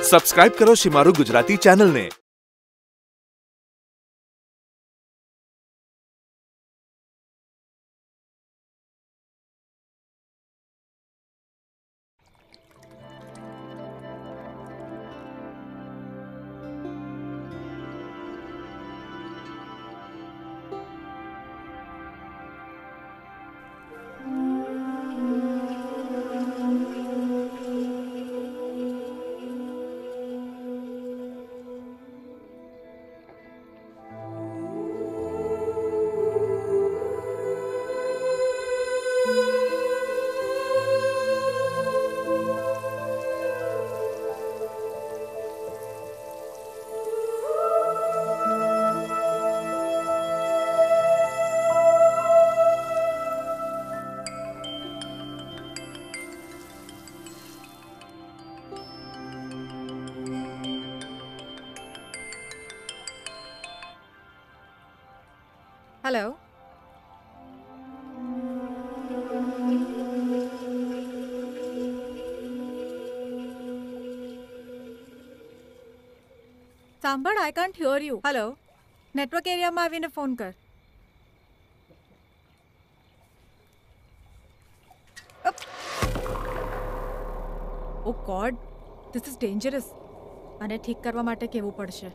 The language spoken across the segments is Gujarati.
સબસ્ક્રાઇબ કરો શેમારૂ ગુજરાતી ચેનલને। हेलो सांभळ I can't hear you. Hello network area में आवीने फोन कर। Oh god this is dangerous. आने ठीक करवा माटे केवू पड़शे।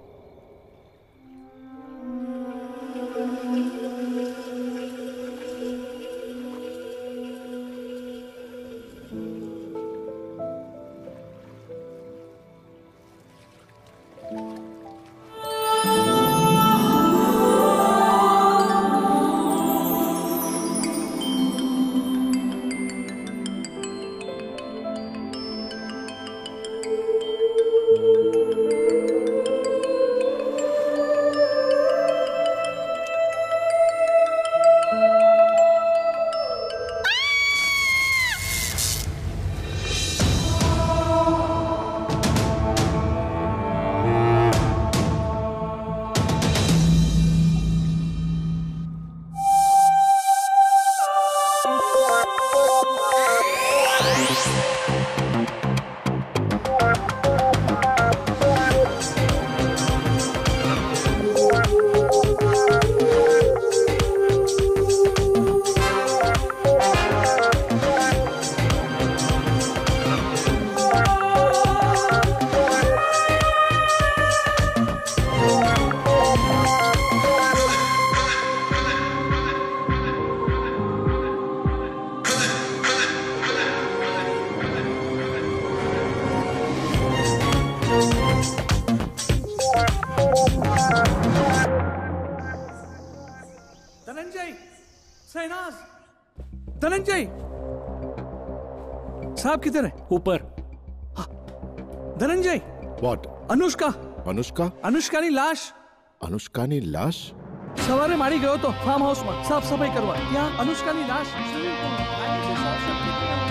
साहब किधर है? ऊपर। धनंजय। What? अनुष्का। अनुष्का? अनुष्कानी लाश। अनुष्कानी लाश? सवारे मारी गयो तो फार्म हाउस में साफ सफाई करवा। यहाँ अनुष्कानी लाश स्विमिंग पूल में आगे से साफ सफाई।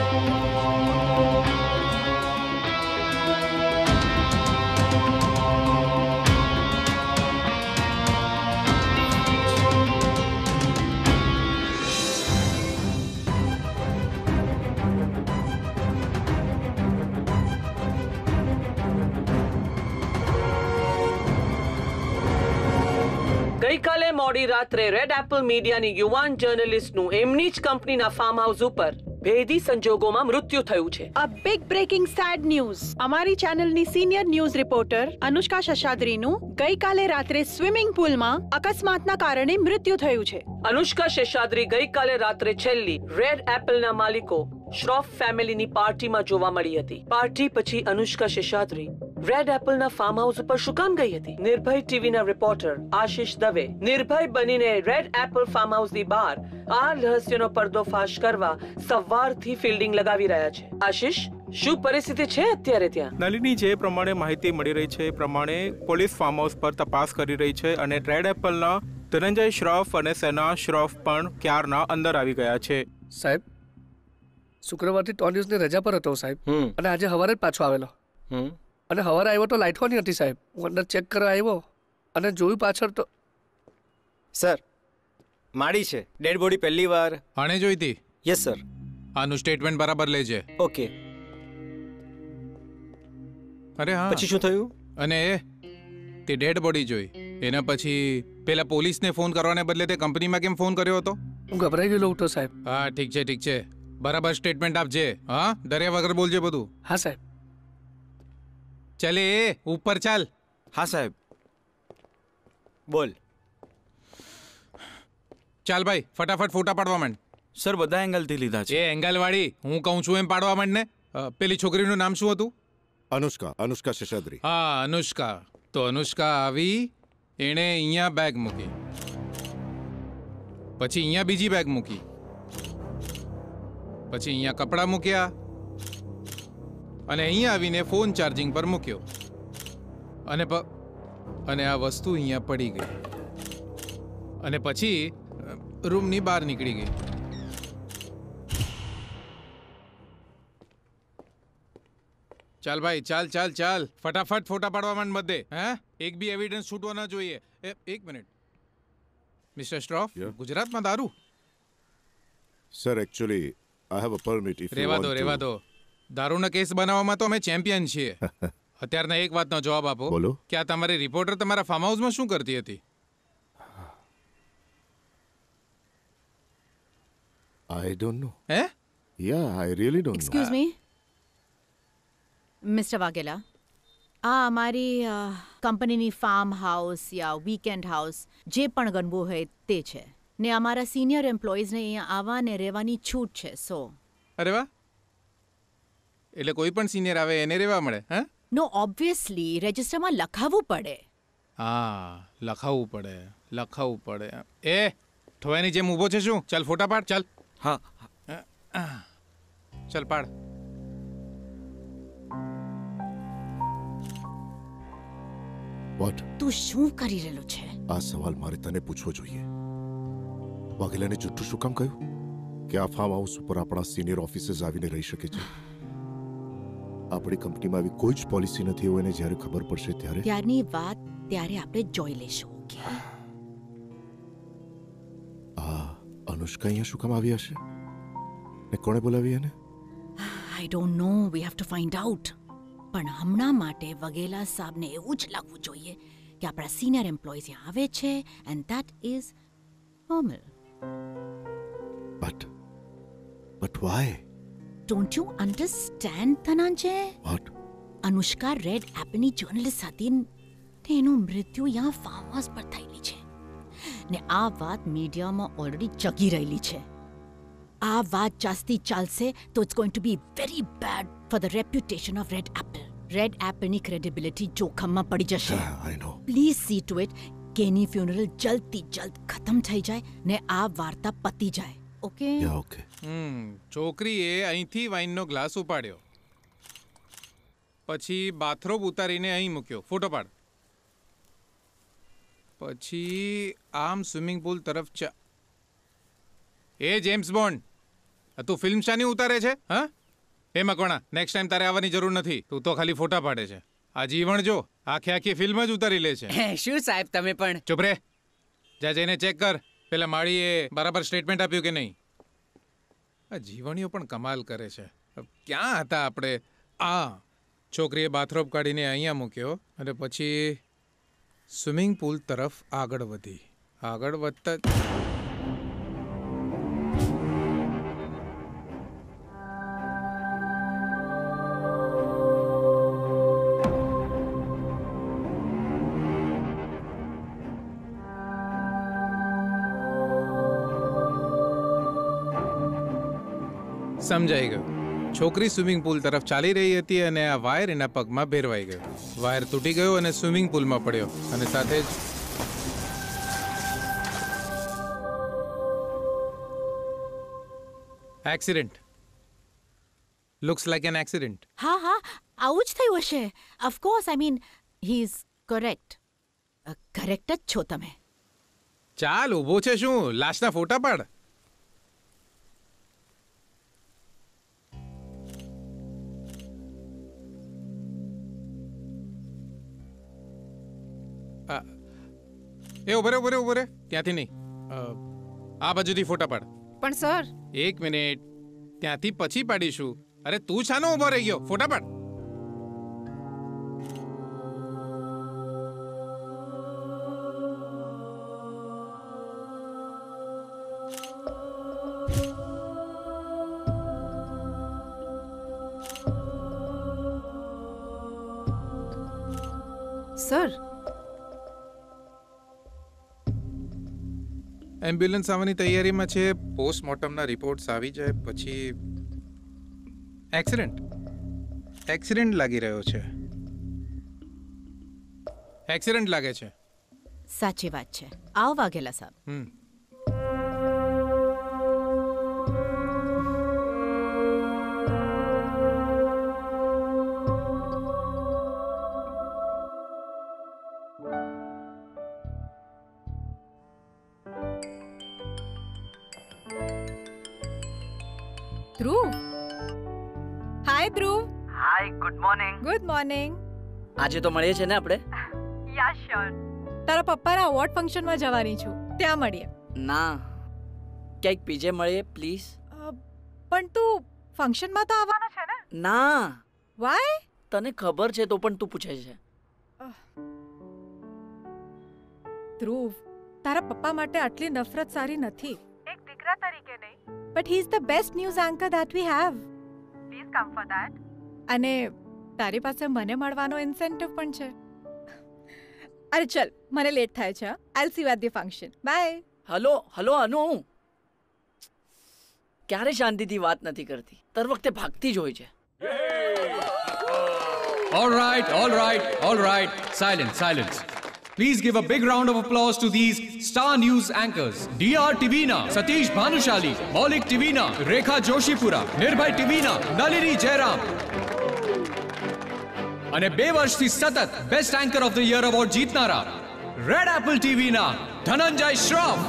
ગઈકાલે મોડી રાત્રે રેડ એપલ મીડિયાની યુવાન જર્નલિસ્ટનું એમની જ કંપનીના ફાર્મ હાઉસ ઉપર ભેદી સંજોગોમાં મૃત્યુ થયું છે। A big breaking sad news. અમારી ચેનલની સિનિયર ન્યૂઝ રિપોર્ટર અનુષ્કા શેષાદ્રીનું ગઈકાલે રાત્રે સ્વિમિંગ પૂલમાં અકસ્માતના કારણે મૃત્યુ થયું છે। અનુષ્કા શેષાદ્રી ગઈકાલે રાત્રે છેલ્લી રેડ એપલના માલિકો શ્રોફ ફેમિલીની પાર્ટીમાં જોવા મળી હતી। પાર્ટી પછી અનુષ્કા શેષાદ્રી રેડ એપલના ફાર્મ હાઉસ ઉપર શું કામ ગઈ હતી? નિર્ભય ટીવીના રિપોર્ટર આશિષ દવે નિર્ભય બનીને રેડ એપલ ફાર્મ હાઉસની બહાર આ રહસ્યનો પર્દોફાશ કરવા સવારથી ફિલ્ડિંગ લગાવી રહ્યા છે। આશિષ, શું પરિસ્થિતિ છે અત્યારે ત્યાં? નલિની જે પ્રમાણે માહિતી મળી રહી છે એ પ્રમાણે પોલીસ ફાર્મ હાઉસ પર તપાસ કરી રહી છે અને રેડ એપલના ધનંજય શ્રોફ અને સેના શ્રોફ પણ ક્યારના અંદર આવી ગયા છે। સાહેબ, શુક્રવારથી ટોન ન્યૂઝની રજા પર હતો સાહેબ, અને આજે સવારે જ પાછો આવેલો। અને સવારે આવ્યો તો લાઇટ હોની હતી સાહેબ। હું અંદર ચેક કરવા આવ્યો અને જોયું પાછળ તો સર માડી છે ડેડ બોડી પહેલી વાર આણે જોઈ હતી। Yes sir. આનું સ્ટેટમેન્ટ બરાબર લેજે। ઓકે। અરે હા. પછી શું થયું? અને તે ડેડ બોડી જોઈ એના પછી પેલા પોલીસને ફોન કરવાને બદલે તે કંપનીમાં કેમ ફોન કર્યો હતો? હું ગભરાઈ ગયેલો હતો સાહેબ. હા ઠીક છે બરાબર સ્ટેટમેન્ટ આપજે. હા ડર્યા વગર બોલજે બધું. હા સાહેબ. ચાલે ઉપર ચાલ. હા સાહેબ. બોલ. ચાલ ભાઈ ફટાફટ ફોટા પાડવા માંડ. સર બધા એંગલથી લીધા છે. એ એંગલ વાળી હું કહું છું એમ પાડવા માંડ ને. પેલી છોકરીનું નામ શું હતું? અનુષ્કા શેષાદ્રી. હા અનુષ્કા. તો અનુષ્કા આવી, એણે અહીંયા બેગ મૂકી, પછી અહીંયા બીજી બેગ મૂકી, પછી અહીંયા કપડાં મૂક્યા અને અહીંયા આવીને ફોન ચાર્જિંગ પર મૂક્યો અને આ વસ્તુ અહીંયા પડી ગઈ અને પછી રૂમની બહાર નીકળી ગઈ. ચાલ ભાઈ ચાલ ફટાફટ ફોટા પાડવા માંડ બધે. હે એક બી એવિડન્સ છૂટવા ના જોઈએ. એક મિનિટ મિસ્ટર શ્રોફ, ગુજરાતમાં દારૂ? Sir actually I have a permit if રેવા દો. દારૂના કેસ બનાવવામાં તો અમે ચેમ્પિયન છીએ. અત્યારના એક વાતનો જવાબ આપો. બોલો. કે આ તમારી રિપોર્ટર તમારા ફાર્મ હાઉસમાં શું કરતી હતી? I don't know. હે? Yeah I really don't know. Excuse me mister Vaghela, આ અમારી કંપનીની ફાર્મ હાઉસ યા વીકેન્ડ હાઉસ જે પણ ગણવું હોય તે છે ને અમારા સિનિયર એમ્પ્લોઈઝને અહીંયા આવવા ને રહેવાની છૂટ છે. સો અરે વાહ, એટલે કોઈ પણ સિનિયર આવે એને રહેવા મળે? હે? નો ઓબ્વિયસલી રજિસ્ટરમાં લખાવવું પડે. હા લખાવવું પડે. એ ઠોયાની જેમ ઊભો છે શું? ચાલ ફોટા પાડ. ચાલ. હા ચાલ પાડ. વોટ? તું શું કરી રહેલો છે? આ સવાલ મારે તને પૂછવો જોઈએ. વાઘેલાને જુઠ્ઠું શું કામ કહ્યું કે આ ફાર્મ હાઉસ ઉપર આપણા સિનિયર ઓફિસર્સ આવીને રહી શકે છે? આપણી કંપનીમાં આવી કોઈ જ પોલિસી નથી એવું એને જ્યારે ખબર પડશે ત્યારે ત્યારની વાત ત્યારે આપણે જોઈ લેશું. ઓકે? આ અનુષ્કા અહીંયા શું કામ આવી હશે ને કોણે બોલાવી એને? I don't know, we have to find out. પણ હમણાં માટે વઘેલા સાહેબને એવું જ લાગવું જોઈએ કે આપણા સિનિયર એમ્પ્લોઈઝ અહીંયા આવે છે and that is normal. But why? Don't you understand Dhananjay? What? Anushka red એપલની જર્નલિસ્ટ હતી ને એનું મૃત્યુ અહીંયા ફાર્મ હાઉસ પર થયેલી છે ને આ વાત મીડિયામાં ઓલરેડી ચગી રહેલી છે. આ વાત જાસ્તી ચાલશે તો it's going to be very bad for the reputation of red apple. Red એપલની ક્રેડિબિલિટી જોખમમાં પડી જશે. I know. Please see to it કે એની ફ્યુનરલ જલ્દથી જલ્દ ખતમ થઈ જાય ને આ વાર્તા પતી જાય. ઓકે? Yeah okay. છોકરીએ અહીંથી વાઇનનો ગ્લાસ ઉપાડ્યો, પછી બાથરોબ ઉતારીને અહીં મૂક્યો. ફોટો પાડ. પછી આમ સ્વિમિંગ પુલ તરફ એ જેમ્સ બોન્ડ, તું ફિલ્મ શાની ઉતારે છે? હા એ મકવાણા, નેક્સ્ટ ટાઈમ તારે આવવાની જરૂર નથી. તું તો ખાલી ફોટા પાડે છે. આ જીવણ જો આખી ફિલ્મ જ ઉતારી લે છે. શું સાહેબ તમે પણ? ચૂપ રે. જા જઈને ચેક કર પેલા માળીએ બરાબર સ્ટેટમેન્ટ આપ્યું કે નહીં. આ જીવણીઓ પણ કમાલ કરે છે. ક્યાં હતા આપણે? આ છોકરીએ બાથરોબ કાઢીને અહીંયા મૂક્યો અને પછી સ્વિમિંગ પુલ તરફ આગળ વધી. આગળ વધતા સમજાઈ ગયું. છોકરી સ્વિમિંગ પુલ તરફ ચાલી રહી હતી અને આ વાયર એના પગમાં ભેરવાઈ ગયો. વાયર તૂટી ગયો અને સ્વિમિંગ પુલમાં પડ્યો અને સાથે જ accident. Looks like an accident. હા આવું જ થયું હશે. Of course I mean he is correct. Correct જ છો તમે. ચાલ ઊભો છે શું? લાશના ફોટા પાડ. એ ઉભરે ત્યાંથી નહીં, આ બાજુથી ફોટા પાડ. પણ સર. એક મિનિટ, ત્યાંથી પછી પાડીશું. અરે તું છાનો ઉભો રહી ગયો? ફોટા પાડ. સર. એમ્બ્યુલન્સ આવવાની તૈયારીમાં છે. પોસ્ટમોર્ટમના રિપોર્ટ્સ આવી જાય પછી એક્સિડન્ટ લાગી રહ્યો છે. એક્સિડન્ટ લાગે છે. સાચી વાત છે. આવો Vaghela saheb. Dhruv. Hi Dhruv. Hi, good morning. Good morning. આજે તો મળીએ છે ને આપણે? Yeah sure. તારા પપ્પાના અવોર્ડ ફંક્શનમાં જવાની છું, ત્યાં મળીએ. ના, ક્યાંક પીજે મળીએ પ્લીઝ. પણ તું ફંક્શનમાં તો આવવાનો છે ને? ના. વાય? તને ખબર છે તો પણ તું પૂછે છે. ધ્રુવ, તારા પપ્પા માટે આટલી નફરત સારી નથી. એક દીકરા તરીકે નહીં, but he is the best news anchor that we have. Please come for that. અને તારી પાસે મને મળવાનો ઇન્સેન્ટિવ પણ છે. અરે ચલ, મને લેટ થાય છે. I'll see you at the function. Bye. Hello Anu, ક્યારે શાંતિથી વાત નથી કરતી. દર વખતે ભાગતી જ હોય છે. All right. Silence. Please give a big round of applause to these star news anchors. DR Tivina, Satish Bhanushali, Maulik Tivina, Rekha Joshipura, Nirbhay Tivina, Nalini Jairam. અને 2 વર્ષથી સતત best anchor of the year award જીતનારા રેડ એપલ ટીવીના ધનંજય શ્રોફ.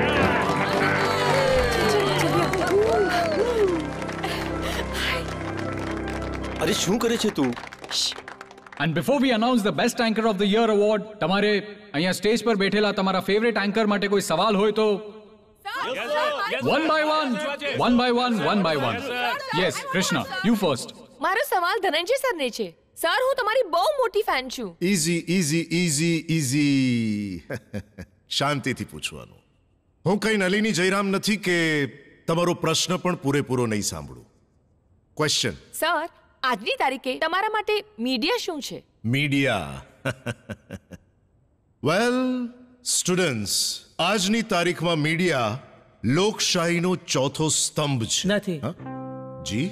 અરે શું કરે છે તું? And before we announce the best anchor of the year award, તમારે અહીંયા સ્ટેજ પર બેઠેલા તમારા ફેવરેટ એન્કર માટે કોઈ સવાલ હોય તો one by one. Yes, Krishna, you first. મારો સવાલ ધનંજય સરને છે. સર, હું તમારી બહુ મોટી ફેન છું. ઈઝી. શાંતિથી પૂછવાનું. હું કઈ નલિની જયરામ નથી કે તમારો પ્રશ્ન પણ પૂરેપૂરો નહીં સાંભળું. ક્વેશ્ચન. સર, આજની તારીખે તમારા માટે મીડિયા શું છે? મીડિયા વેલ સ્ટુડન્ટ્સ, આજની તારીખમાં મીડિયા લોકશાહીનો ચોથો સ્તંભ છે. નથી. જી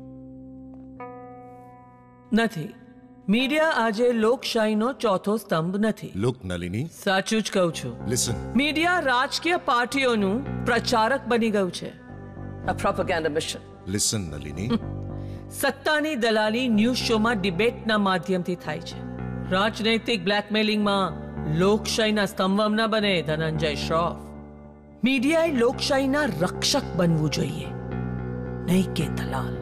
નથી. મીડિયા આજે લોકશાહીનો ચોથો સ્તંભ નથી. લુક નલિની, સાચું જ કહું છું. લિસન. મીડિયા રાજકીય પાર્ટીઓનું પ્રચારક બની ગયું છે. A propaganda mission. Listen Nalini. સત્તાની દલાલી ન્યૂઝ શોમાં ડિબેટના માધ્યમથી થાય છે. રાજનૈતિક બ્લેકમેલિંગમાં લોકશાહીના સ્તંભમ ન બને ધનંજય શ્રોફ. મીડિયાએ લોકશાહીના રક્ષક બનવું જોઈએ, નહીં કે દલાલ.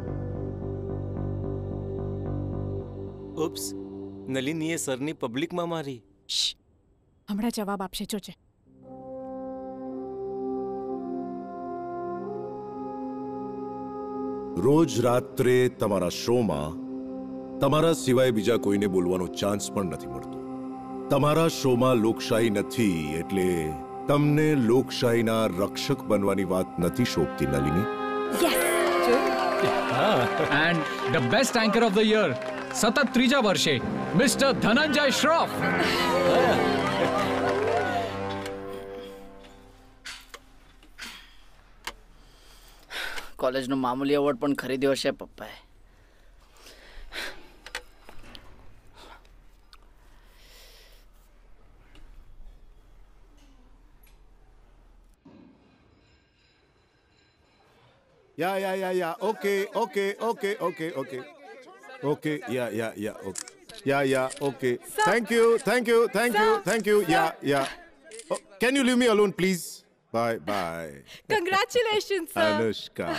ઉપ્સ, નલિનીએ સરની પબ્લિકમાં મારી. હમણાં જવાબ આપશે, જોજે. રોજ રાત્રે તમારા શોમાં તમારા સિવાય બીજા કોઈને બોલવાનો ચાન્સ પણ નથી મળતો. તમારા શોમાં લોકશાહી નથી એટલે તમને લોકશાહીના રક્ષક બનવાની વાત નથી શોભતી Nalini. And the best anchor of the year સતત 3જા વર્ષે મિસ્ટર ધનંજય શ્રોફ. કોલેજનો મામૂલી એવોર્ડ પણ ખરીદ્યો હશે પપ્પાએ. Yeah. Okay. Okay. Yeah. Okay. Thank you. Yeah. Oh, can you leave me alone, please? Bye. Congratulations, sir. Anushka.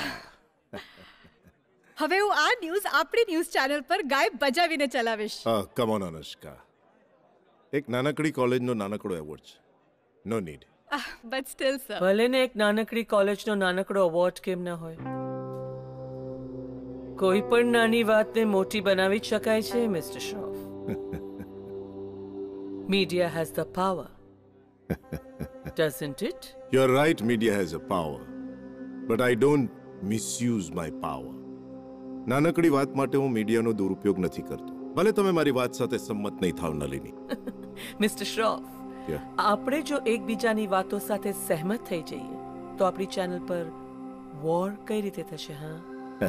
હવે હું આ ન્યૂઝ આપણી ન્યૂઝ ચેનલ પર ગાય બજાવીને ચલાવીશ. Come on, Anushka. એક નાનકડી કોલેજનો નાનકડો એવોર્ડ છે. No need. But still, sir. ભલે ને એક નાનકડી કોલેજનો નાનકડો એવોર્ડ કેમ ના હોય, કોઈ પણ નાની વાતને મોટી બનાવી જ શકાય છે mister Shroff. Media has the power. Doesn't it? You're right, media has a power. But I don't misuse my power. નાનકડી વાત માટે હું મીડિયાનો દુરુપયોગ નથી કરતો. ભલે તમે મારી વાત સાથે સંમત નહીં થાવ નલિની. મિસ્ટર શ્રોફ, આપણે જો એકબીજાની વાતો સાથે સહેમત થઈ જઈએ તો આપણી ચેનલ પર વોર કઈ રીતે થશે? હા,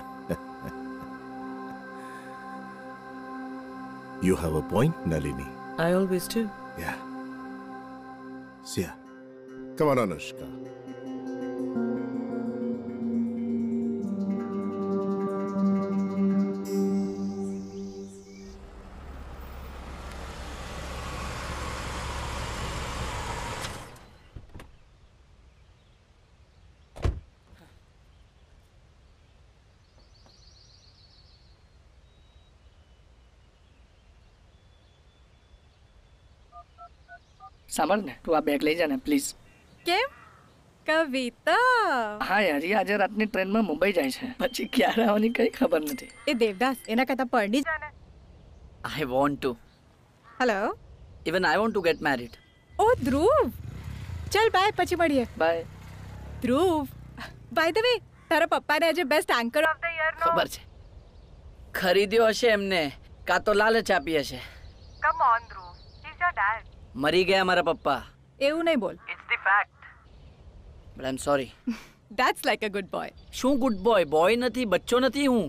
You have a point, Nalini. I always do. Yeah. Yeah. Come on, Anushka. સાંભળ ને, તું આ બેગ લઈ જા ને પ્લીઝ. કેમ? કવિતા. હા યાર, એ આજે રાતની ટ્રેનમાં મુંબઈ જાય છે, પછી ક્યારે આવવાની કઈ ખબર નથી. એ દેવદાસ, એના કરતા પરણી જા ને. I want to. Hello. Even I want to get married. Oh Dhruv, ચલ બાય, પછી મળીએ. Bye. Dhruv, by the way, તારા પપ્પાને આજે best anchor of the year નો ખબર છે. ખરીદ્યો હશે એમને, કાં તો લાલચ આપી હશે. Come on Dhruv, he is your dad. મરી ગયા મારા પપ્પા. એવું નહીં બોલ. It's the fact. But I am sorry. That's like a good boy. શું ગુડ બોય? બોય નથી, બચ્ચો નથી હું.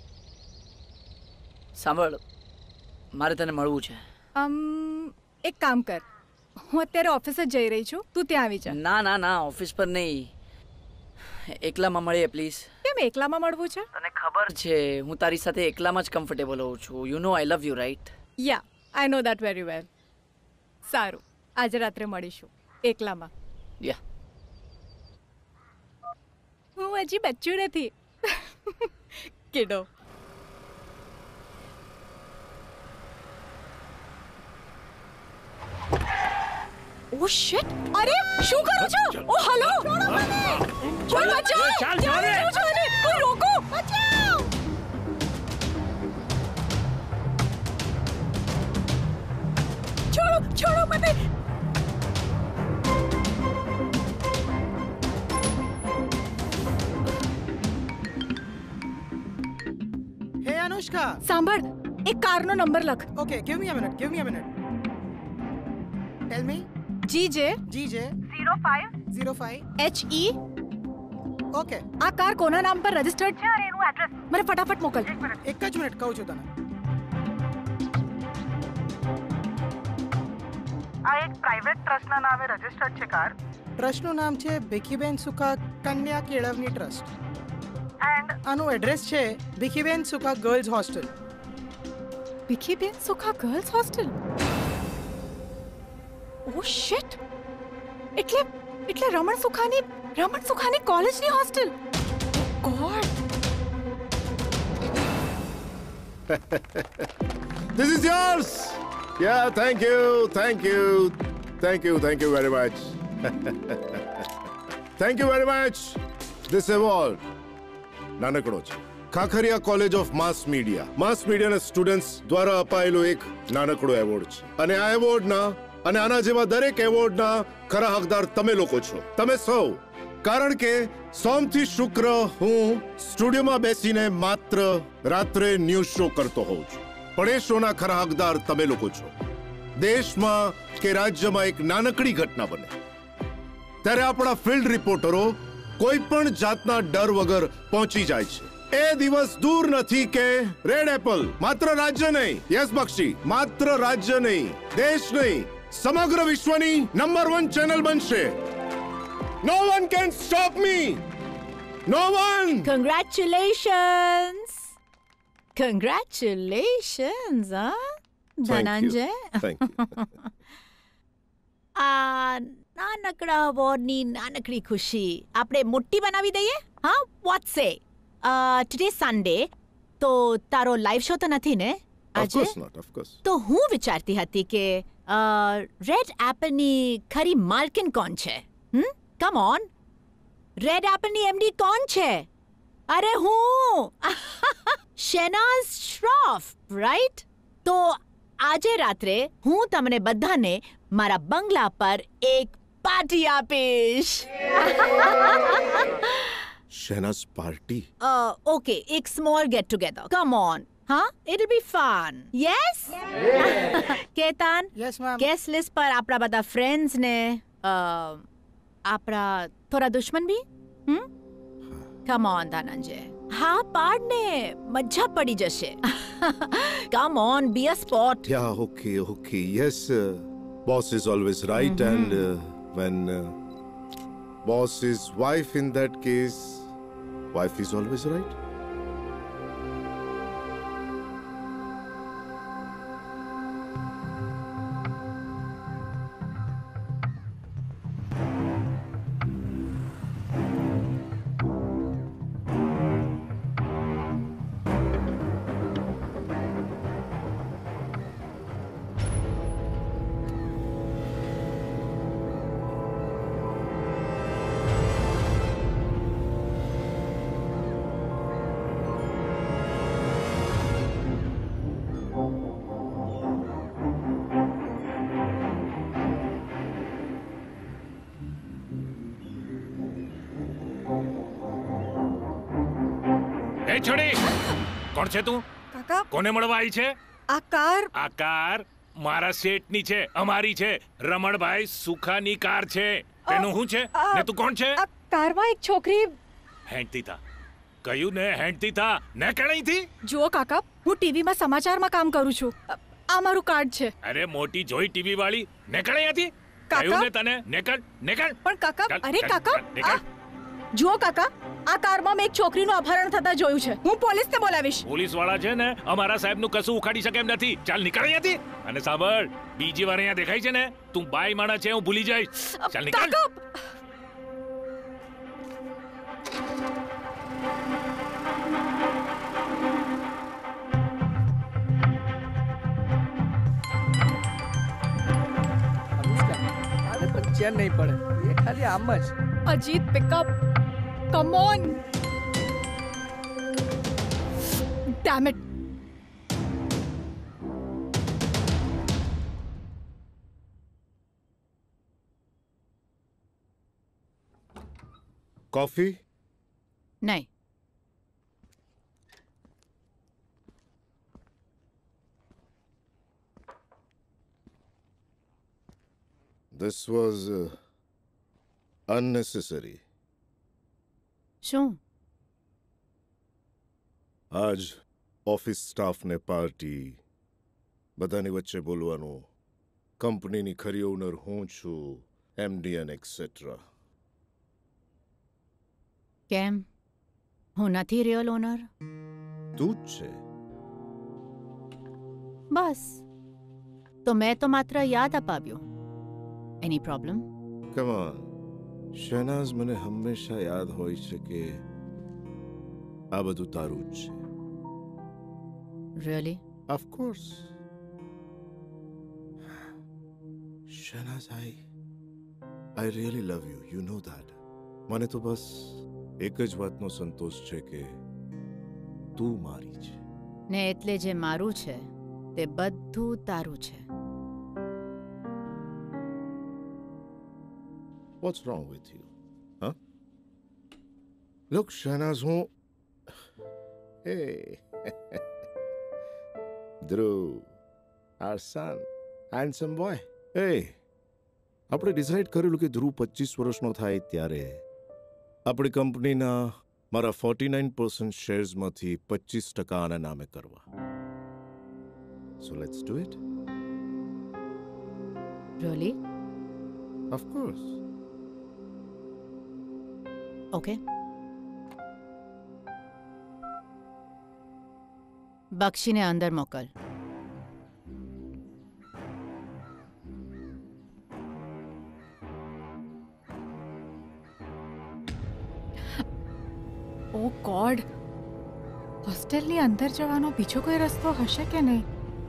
સાંભળ, મારે તને મળવું છે. એક કામ કર, હું અત્યારે ઓફિસે જઈ રહી છું, તું ત્યાં આવી જા. ના ના ના, ઓફિસ પર નહીં, એકલામાં મળીએ પ્લીઝ. કેમ એકલામાં મળવું છે? તને ખબર છે હું તારી સાથે એકલામાં જ કમ્ફર્ટેબલ હોઉં છું. You know I love you, right? Yeah, I know that very well. સારું, આજે રાત્રે મળીશું એકલામાં. યા. હું હજી બચ્ચું નથી. કિડો. Oh shit! અરે શું કરો છો? Oh hello! કોઈ બચાવ! ચાલ કોઈ રોકો! બચાવ! છોડો મને! હે અનુષ્કા, સાંભળ, એક કારનો નંબર લખ. Okay, give me a minute. Tell me. GJ 0505 HE. Okay. આ કાર કોના નામ પર રજિસ્ટર્ડ છે અને એનું એડ્રેસ મને ફટાફટ મોકલ. એક જ મિનિટ કહું છું તને. આ એક પ્રાઇવેટ ટ્રસ્ટના નામે રજિસ્ટર્ડ છે કાર. ટ્રસ્ટનું નામ છે ભીખીબેન સુખા કન્યા કેળવણી ટ્રસ્ટ એન્ડ આનું એડ્રેસ છે Bhikhiben Sukha girls hostel. Bhikhiben Sukha girls hostel? Oh shit! એટલે રમણ સુખાની કોલેજની hostel. God! This is yours. Yeah, thank you very much. Thank you very much. This award નાનકડો છે. ખાખરિયા કોલેજ ઓફ માસ મીડિયાના સ્ટુડન્ટ્સ દ્વારા અપાયેલો એક નાનકડો એવોર્ડ છે અને આ એવોર્ડના અને આના જેવા દરેક એવોર્ડના ખરા હકદાર તમે લોકો છો, તમે સૌ. કારણ કે સોમથી શુક્ર હું સ્ટુડિયોમાં બેસીને માત્ર રાત્રે ન્યૂઝ શો કરતો હોઉં છું, પણ એ શોના ખરા હકદાર તમે લોકો છો. દેશમાં કે રાજ્યમાં એક નાનકડી ઘટના બને ત્યારે આપણા ફિલ્ડ રિપોર્ટરો કોઈ પણ જાતના ડર વગર પહોંચી જાય છે. એ દિવસ દૂર નથી કે રેડ એપલ માત્ર રાજ્ય નહીં, યસ બક્ષી, માત્ર રાજ્ય નહીં, દેશ નહીં, સમગ્ર વિશ્વની નંબર 1 ચેનલ બનશે. No one can stop me. No one. Congratulations. હા ધનંજય. Thank you. આ નાનકડા અવોર્ડની નાનકડી ખુશી આપણે મોટી બનાવી દઈએ. હા, વોટ સે? ટુડે સન્ડે, તો તારો લાઈવ શો તો નથી ને આજે? Of course. તો હું વિચારતી હતી કે રેડ એપલની ખરી માલકિન કોણ છે? કમ ઓન, રેડ એપલની એમડી કોણ છે? અરે હું શેનાઝ શ્રોફ, રાઈટ? તો આજે રાત્રે હું તમને બધાને મારા બંગલા પર એક પાર્ટી આપીશ. શેનાઝ પાર્ટી? ઓકે, એક small get together. Come on. હા, it'll be fun. Yes? Ketan, yes ma'am. Guest list પર આપણા બધા ફ્રેન્ડ્સ ને આપણા થોડા દુશ્મન બી? Come on Dhananjay. હા પાડ ને, મજા પડી જશે. Come on, be a sport. Yeah, okay. Yes, boss is always right, and when boss is wife, in that case, wife is always right. કોણ છે તું? કાકા, કોને મળવા આવી છે? આ કાર મારા શેઠની છે, અમારી છે. રમણભાઈ સુખાની કાર છે. તેનું શું છે? ને તું કોણ છે? આ કારમાં એક છોકરી હેંડતી થા. કયું ને હેંડતી થા. ને કણાઈથી? જુઓ કાકા, હું ટીવીમાં સમાચારમાં કામ કરું છું. આ મારું કાર્ડ છે. અરે મોટી જોઈ ટીવી વાળી. ને કણાઈથી? કયું ને તને? નેકળ. પણ કાકા, અરે કાકા, જુઓ કાકા, આ કારમાં મેં એક છોકરીનું અપહરણ થતા જોયું છે. હું પોલીસને બોલાવીશ. પોલીસ વાળા છે ને અમારા સાહેબનું કશું ઉખાડી શકે એમ નથી. ચાલ નીકળ અહીંયાથી. અને સાંભળ, બીજી વાર અહીંયા દેખાય છે ને, તું બાઈ માણસ છે, હું ભૂલી જઈશ. ચાલ નીકળ. ચેન નહીં પડે, એ ખાલી આમ જ. Ajit, pick up. Come on! Damn it! Coffee? નહીં. This was unnecessary. શું? આજ ઓફિસ સ્ટાફને પાર્ટી, બધાની વચ્ચે બોલવાનું, કંપનીની ખરી ઓનર હું છું, એમડી એન્ડ એક્સેટ્રા. કેમ? હું નથી રિયલ ઓનર? તું જ છે. બસ, તો મેં તો માત્ર યાદ અપાવ્યું. એની પ્રોબ્લેમ? કમ ઓન, શહેનાઝ, મને હંમેશા યાદ હોય છે કે આ બધું તારું જ છે. Really? Of course. Shehnaz, I really love you. You know that. મને તો બસ એક જ વાતનો સંતોષ છે કે તું મારી છે. ને એટલે જે મારું છે તે બધું તારું છે. What's wrong with you? Huh? Look, Shehnaz, Hey. Dhruv, our son, handsome boy. Hey. આપણે ડિસાઈડ કરેલું કે ધ્રુવ 25 વર્ષનો થાય ત્યારે આપણી કંપનીના મારા 49% શેર્સમાંથી 25% આના નામે કરવા. So let's do it. Really? Of course. Okay. બક્ષીને અંદર મોકલ. ઓ ગોડ, હોસ્ટેલની અંદર જવાનો બીજો કોઈ રસ્તો હશે કે નહીં?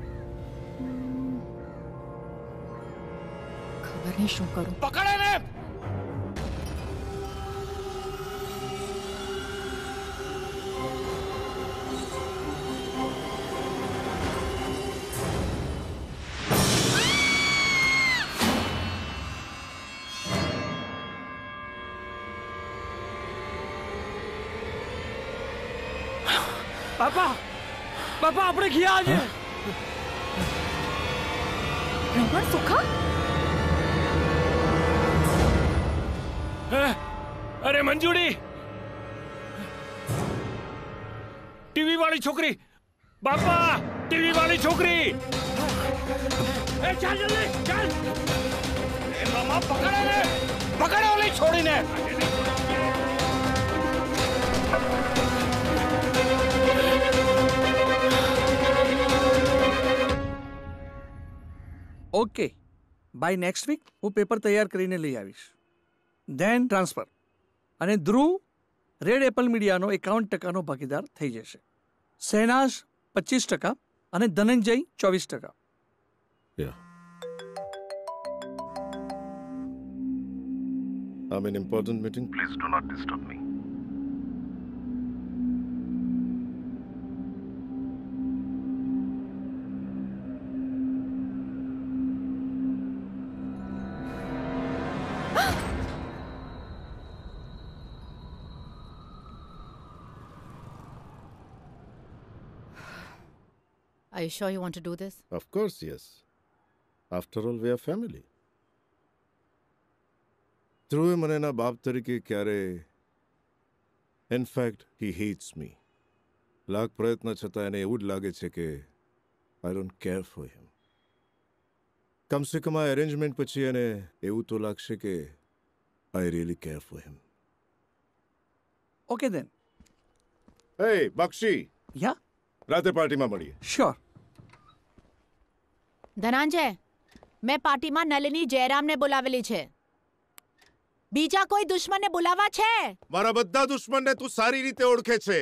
ખબર નહીં શું કરું. પકડે ને! પાપા, બાપા આપણે ગયા આજે રમણ સુખા અરે મંજુડી ટીવી વાળી છોકરી બાપા ટીવી વાળી છોકરી એ ચાલ જલ્દી ચાલ એ મામા પકડે ને પકડે ઓલી છોડીને ઓકે બાય નેક્સ્ટ વીક હું પેપર તૈયાર કરીને લઈ આવીશ ધેન ટ્રાન્સફર અને ધ્રુવ રેડ એપલ મીડિયાનો 51% ભાગીદાર થઈ જશે શહેનાઝ 25% અને Dhananjay 24%. I'm in important meeting. Please do not disturb me. Are you sure you want to do this? Of course, yes. After all, we are family. ધ્રુવે મને એના બાપ તરીકે ક્યારે in fact he hates me lakh પ્રયત્ન છતાં એને એવું જ લાગે છે કે I don't care for him કમસે કમ આ એરેન્જમેન્ટ પછી એને એવું તો લાગશે કે I really care for him okay then hey Bakshi યા રાતે પાર્ટીમાં મળીએ શ્યોર ધનંજય મેં પાર્ટીમાં નલિની જયરામને બોલાવેલી છે બીજા કોઈ દુશ્મનને બોલાવા છે મારા બધા દુશ્મનને તું સારી રીતે ઓળખે છે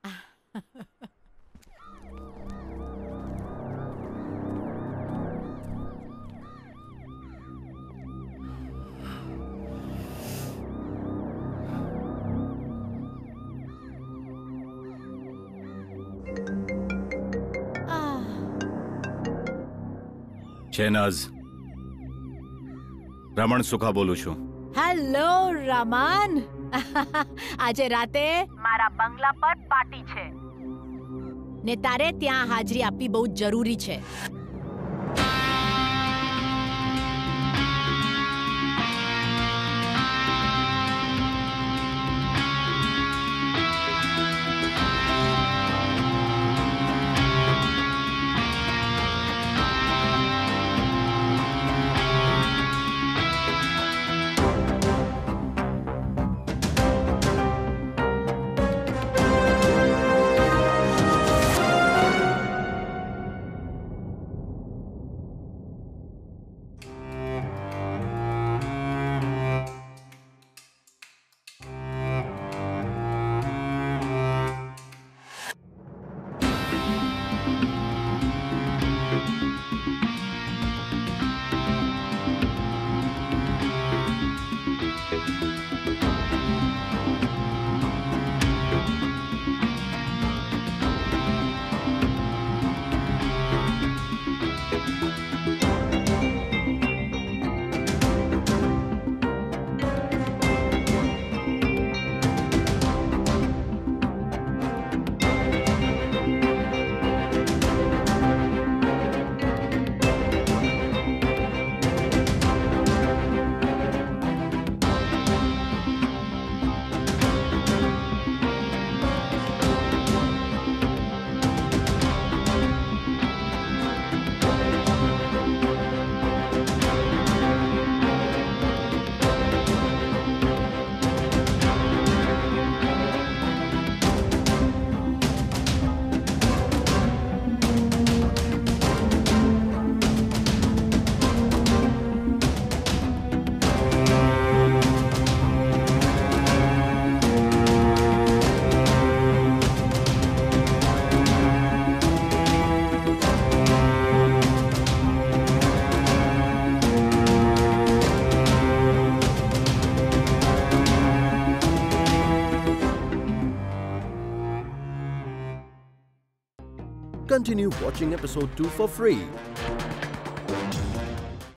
શહેનાઝ રમણ સુખા બોલું છું હેલો રમન આજે રાતે મારા બંગલા પર પાર્ટી છે ને તારે ત્યાં હાજરી આપવી બહુ જરૂરી છે Continue watching episode 2 for free.